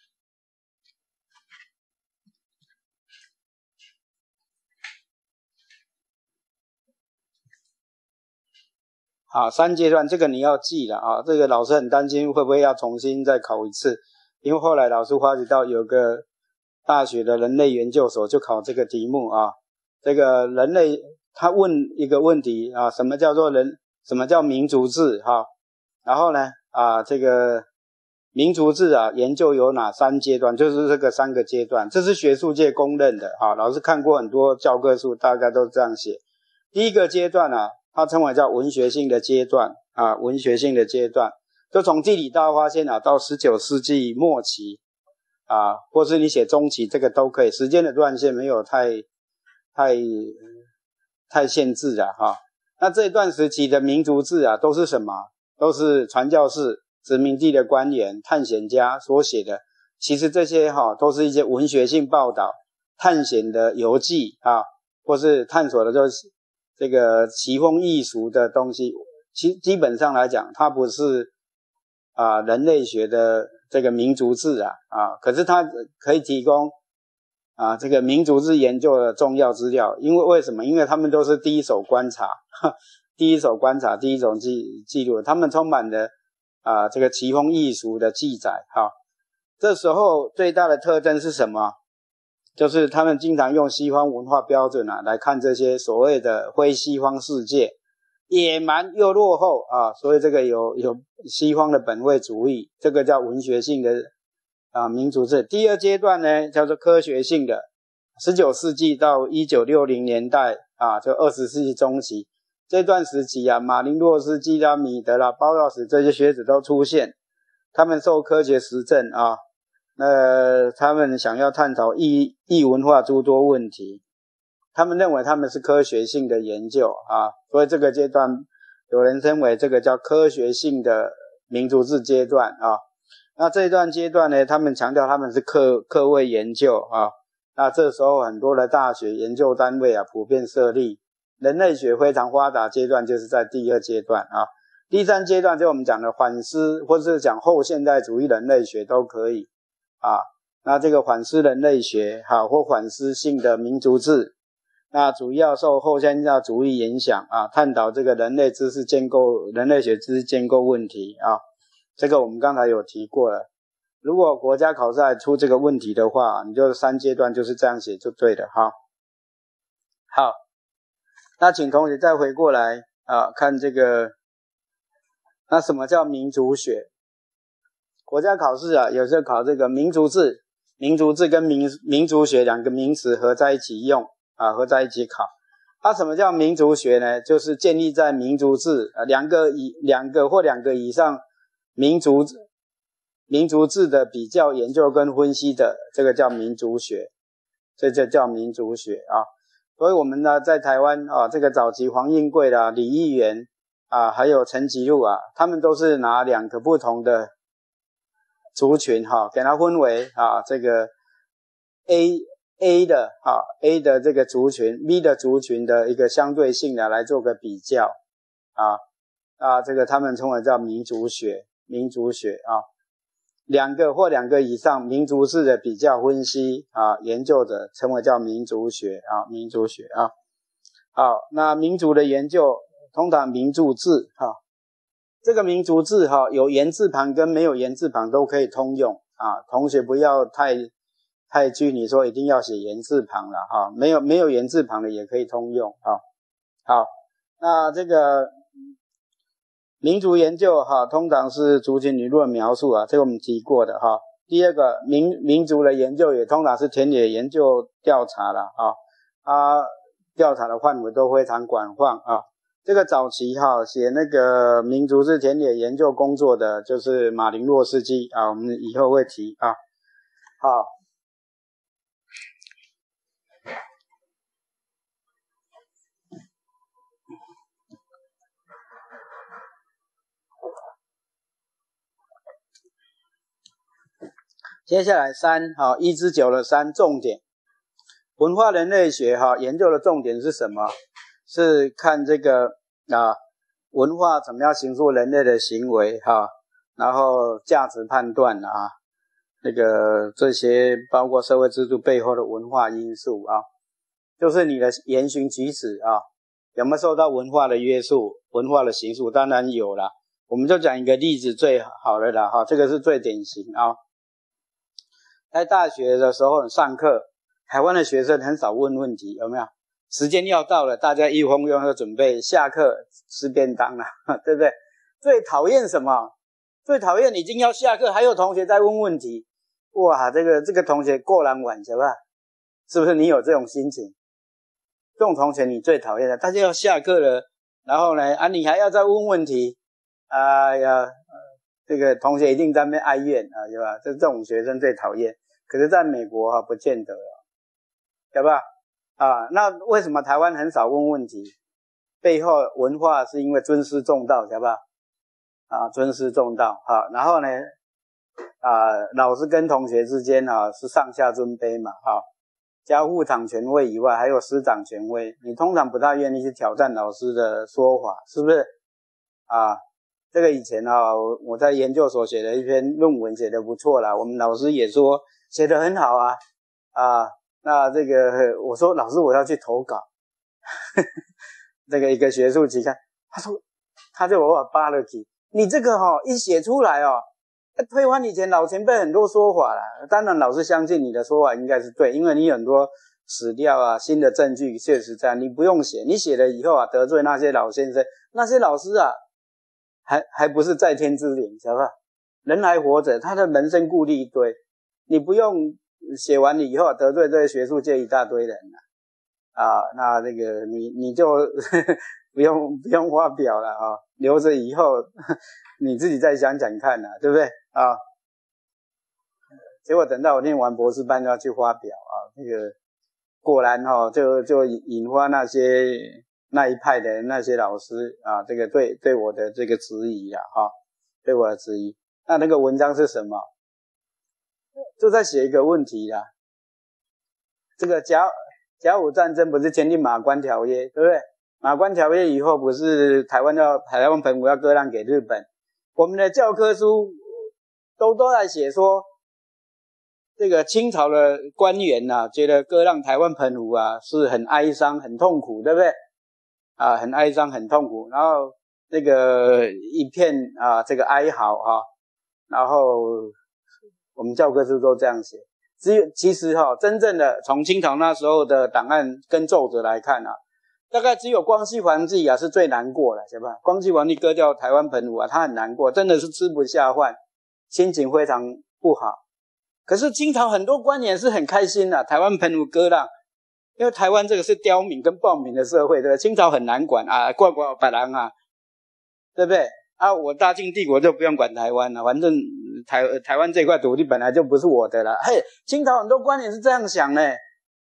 好，三阶段这个你要记了啊，这个老师很担心会不会要重新再考一次，因为后来老师发觉到有个大学的人类研究所就考这个题目啊，这个人类他问一个问题啊，什么叫做人，什么叫民族志哈、啊？然后呢啊这个民族志啊研究有哪三阶段，就是这个三个阶段，这是学术界公认的哈、啊，老师看过很多教科书，大概都这样写。第一个阶段啊，它称为叫文学性的阶段啊，文学性的阶段，就从地理大发现啊到十九世纪末期啊，或是你写中期，这个都可以，时间的断线没有太太太限制了哈。那这一段时期的民族志啊，都是什么？都是传教士、殖民地的官员、探险家所写的。其实这些哈、啊、都是一些文学性报道、探险的游记啊，或是探索的就是这个奇风异俗的东西。其基本上来讲，它不是啊人类学的这个民族志啊啊，可是它可以提供啊这个民族志研究的重要资料。因为为什么？因为他们都是第一手观察，第一手观察，第一手记记录，他们充满了啊这个奇风异俗的记载哈。这时候最大的特征是什么？就是他们经常用西方文化标准啊来看这些所谓的非西方世界，野蛮又落后啊，所以这个有有西方的本位主义，这个叫文学性的啊民族志。第二阶段呢叫做科学性的，十九世纪到一九六零年代啊，就二十世纪中期这段时期啊，马林洛斯基啦、米德啦、包道史这些学者都出现，他们受科学实证啊，那他们想要探讨异异文化诸多问题，他们认为他们是科学性的研究啊，所以这个阶段有人称为这个叫科学性的民族志阶段啊。那这一段阶段呢，他们强调他们是课课位研究啊。那这时候很多的大学研究单位啊普遍设立，人类学非常发达阶段就是在第二阶段啊。第三阶段就我们讲的反思，或是讲后现代主义人类学都可以啊。那这个反思人类学哈、啊、或反思性的民族志，那主要受后现代主义影响啊，探讨这个人类知识建构、人类学知识建构问题啊。这个我们刚才有提过了。如果国家考试出这个问题的话，你就三阶段就是这样写就对了哈。好，那请同学再回过来啊，看这个，那什么叫民族学？国家考试啊，有时候考这个民族志，民族志跟民民族学两个名词合在一起用啊，合在一起考。它、啊、什么叫民族学呢？就是建立在民族志啊两个以两个或两个以上民族民族志的比较研究跟分析的，这个叫民族学，这就叫民族学啊。 所以我们呢在台湾啊，这个早期黄应贵啦、李议员啊，还有陈吉禄啊，他们都是拿两个不同的族群哈、啊，给它分为啊这个 A A 的啊 A 的这个族群 B 的族群的一个相对性的来做个比较啊啊这个他们称为叫民族学民族学啊。两个或两个以上民族式的比较分析啊，研究者称为叫民族学啊，民族学啊。好，那民族的研究通常民族志哈、啊，这个民族志哈、啊、有言字旁跟没有言字旁都可以通用啊，同学不要太太拘泥说一定要写言字旁了哈、啊，没有没有言字旁的也可以通用啊。好，那这个。民族研究哈，通常是族群理论描述啊，这个我们提过的哈。第二个民民族的研究也通常是田野研究调查了啊，啊调查的范围都非常广泛啊。这个早期哈写那个民族式田野研究工作的就是马林洛斯基啊，我们以后会提啊。好。接下来三哈一至九的三重点，文化人类学哈研究的重点是什么？是看这个啊文化怎么样形塑人类的行为哈，然后价值判断啊，那个这些包括社会制度背后的文化因素啊，就是你的言行举止啊有没有受到文化的约束？文化的形塑当然有啦，我们就讲一个例子最好的啦哈，这个是最典型啊。在大学的时候上课，台湾的学生很少问问题，有没有？时间要到了，大家一蜂拥而准备下课吃便当了，对不对？最讨厌什么？最讨厌已经要下课，还有同学在问问题。哇，这个这个同学过人晚，是吧？是不是你有这种心情？这种同学你最讨厌的，大家要下课了，然后呢，啊，你还要再问问题，哎呀。这个同学一定在那边哀怨啊，对吧？这这种学生最讨厌。可是在美国啊，不见得了，对吧？啊，那为什么台湾很少问问题？背后文化是因为尊师重道，对吧？啊，尊师重道，好，然后呢，啊，老师跟同学之间啊是上下尊卑嘛，哈，加护长权威以外，还有师长权威，你通常不大愿意去挑战老师的说法，是不是？啊。这个以前啊，我在研究所写的一篇论文写得不错啦，我们老师也说写得很好啊啊，那这个我说老师我要去投稿，这个一个学术期刊，他说他就把我扒了起，你这个哈、哦、一写出来哦，推翻以前老前辈很多说法啦，当然老师相信你的说法应该是对，因为你有很多史料啊、新的证据确实在，你不用写，你写了以后啊得罪那些老先生，那些老师啊。还还不是在天之灵，晓得吧？人还活着，他的人生故事一堆，你不用写完以后得罪这些学术界一大堆人啊，啊那这个你你就呵呵不用不用发表了啊，留着以后你自己再想想看啊，对不对啊？结果等到我念完博士班就要去发表啊，那个果然哈、哦、就就引发那些。那一派的那些老师啊，这个对对我的这个质疑啊，哈，对我的质疑。那那个文章是什么？就在写一个问题啦。这个甲甲午战争不是签订马关条约，对不对？马关条约以后，不是台湾要台湾澎湖要割让给日本？我们的教科书都都在写说，这个清朝的官员啊，觉得割让台湾澎湖啊是很哀伤、很痛苦，对不对？啊，很哀伤，很痛苦，然后这个一片啊，这个哀嚎啊，然后我们教科书都这样写。只有其实哈、哦，真正的从清朝那时候的档案跟奏折来看啊，大概只有光绪皇帝啊是最难过的，是吧？光绪皇帝割掉台湾澎湖啊，他很难过，真的是吃不下饭，心情非常不好。可是清朝很多官员是很开心的、啊，台湾澎湖割让。因为台湾这个是刁民跟暴民的社会，对不对？清朝很难管啊，管管别人啊，对不对？啊，我大清帝国就不用管台湾了，反正台台湾这块土地本来就不是我的了。嘿，清朝很多官员是这样想呢，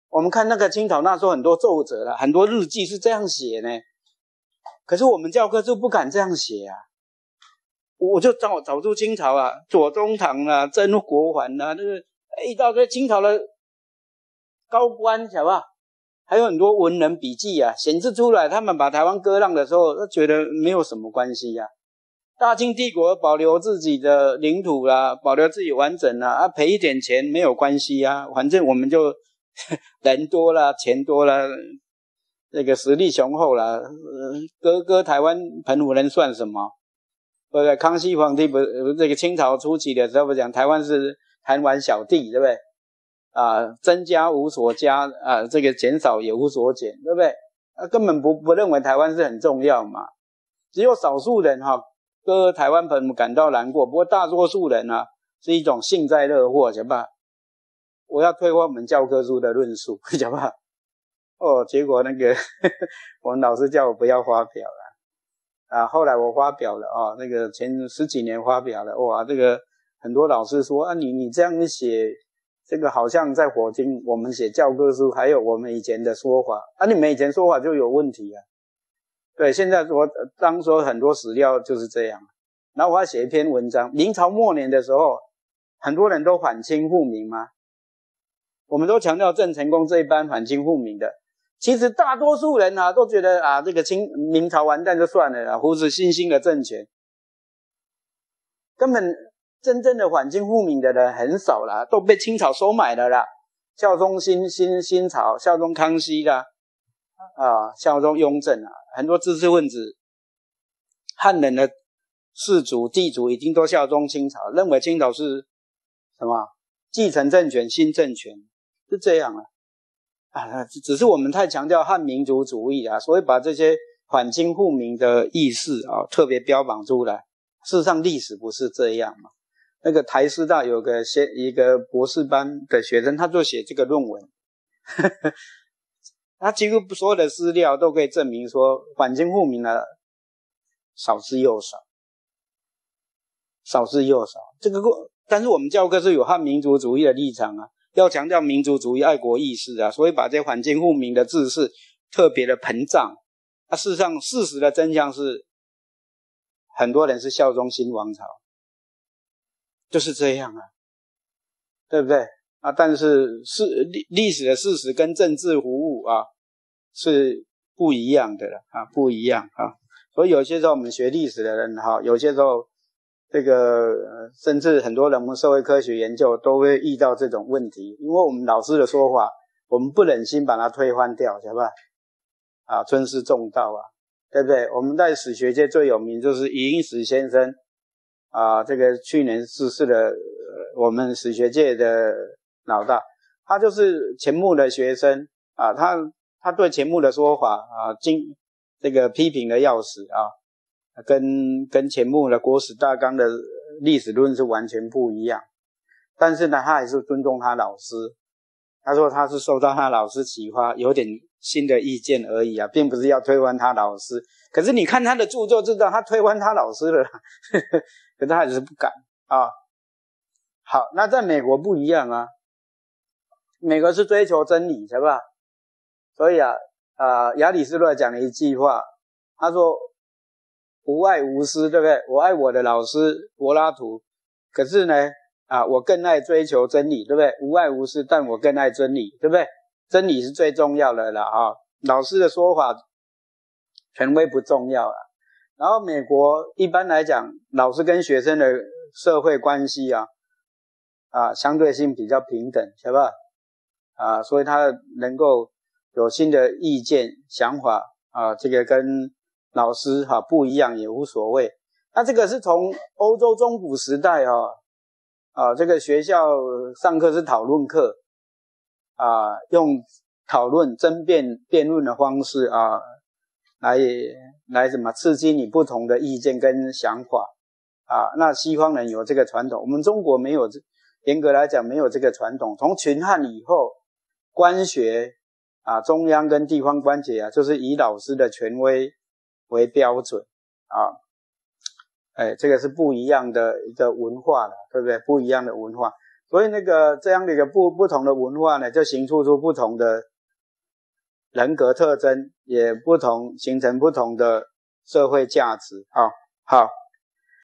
我们看那个清朝那时候很多奏折啦，很多日记是这样写呢，可是我们教科书不敢这样写啊。我就找找出清朝啊，左宗棠啊，曾国藩啊，那个一大堆清朝的高官，晓得吧？还有很多文人笔记啊，显示出来他们把台湾割让的时候，他觉得没有什么关系啊。大清帝国保留自己的领土啦、啊，保留自己完整啦、啊，啊赔一点钱没有关系啊，反正我们就人多啦，钱多啦，这个实力雄厚啦，呃、割割台湾澎湖人算什么？对不对？康熙皇帝不，这个清朝初期的时候不讲台湾是台湾小弟，对不对？啊，增加无所加啊，这个减少也无所减，对不对？啊，根本不不认为台湾是很重要嘛。只有少数人哈、啊，割台湾澎湖感到难过，不过大多数人啊是一种幸灾乐祸，晓得吧？我要退换我们教科书的论述，晓得吧？哦，结果那个呵呵我们老师叫我不要发表了。啊，后来我发表了啊，那个前十几年发表了，哇，这个很多老师说啊，你你这样写，这个好像在火星我们写教科书，还有我们以前的说法啊，你们以前说法就有问题啊。对，现在我当说很多史料就是这样，然后我要写一篇文章，明朝末年的时候，很多人都反清复明嘛，我们都强调郑成功这一班反清复明的。其实大多数人啊都觉得啊这个清明朝完蛋就算了啦，扶持新兴的政权，根本真正的反清复明的人很少啦，都被清朝收买了啦。孝宗新新新朝，孝宗康熙啦，啊孝宗雍正啊，很多知识分子、汉人的士族、地主已经都效忠清朝，认为清朝是什么继承政权、新政权，是这样啊。啊，只是我们太强调汉民族主义啊，所以把这些反清复明的意识啊特别标榜出来。事实上历史不是这样嘛。那个台师大有个先一个博士班的学生，他就写这个论文，呵呵，他几乎所有的资料都可以证明说反清复明的少之又少，少之又少。这个但是我们教科是有汉民族主义的立场啊。要强调民族主义、爱国意识啊，所以把这反清复明的志士特别的膨胀。啊，事实上，事实的真相是，很多人是效忠新王朝，就是这样啊，对不对啊？但是是历历史的事实跟政治服务啊是不一样的了啊，不一样啊。所以有些时候我们学历史的人哈，有些时候。这个甚至很多人我们社会科学研究都会遇到这种问题，因为我们老师的说法，我们不忍心把它推翻掉，晓得吧？啊，尊师重道啊，对不对？我们在史学界最有名就是余英时先生啊，这个去年逝世的、呃、我们史学界的老大，他就是钱穆的学生啊，他他对钱穆的说法啊，经这个批评的要死啊。跟跟钱穆的国史大纲的历史论是完全不一样，但是呢，他还是尊重他老师。他说他是受到他老师启发，有点新的意见而已啊，并不是要推翻他老师。可是你看他的著作就知道他推翻他老师了啦，呵呵，可是他还是不敢啊。好，那在美国不一样啊，美国是追求真理，是吧？所以啊，啊、呃，亚里士多德讲了一句话，他说。无爱无私，对不对？我爱我的老师柏拉图，可是呢，啊，我更爱追求真理，对不对？无爱无私，但我更爱真理，对不对？真理是最重要的了啊！老师的说法，权威不重要了。然后美国一般来讲，老师跟学生的社会关系啊，啊，相对性比较平等，是吧？啊，所以他能够有新的意见、想法啊，这个跟老师哈、啊、不一样也无所谓。那这个是从欧洲中古时代哈 啊, 啊，这个学校上课是讨论课啊，用讨论争辩辩论的方式啊，来来什么刺激你不同的意见跟想法啊。那西方人有这个传统，我们中国没有，严格来讲没有这个传统。从秦汉以后，官学啊，中央跟地方官学啊，就是以老师的权威为标准啊，哎，这个是不一样的一个文化了，对不对？不一样的文化。 所以那个这样的一个不不同的文化呢，就形塑出不同的人格特征，也不同形成不同的社会价值啊。好。